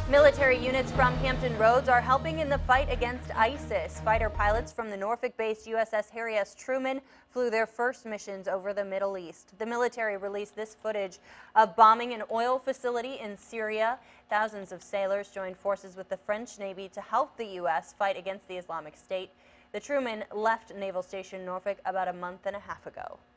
Military units from Hampton Roads are helping in the fight against ISIS. Fighter pilots from the Norfolk-based USS Truman flew their first missions over the Middle East. The military released this footage of bombing an oil facility in Syria. Thousands of sailors joined forces with the French Navy to help the U.S. fight against the Islamic State. The Truman left Naval Station Norfolk about a month and a half ago.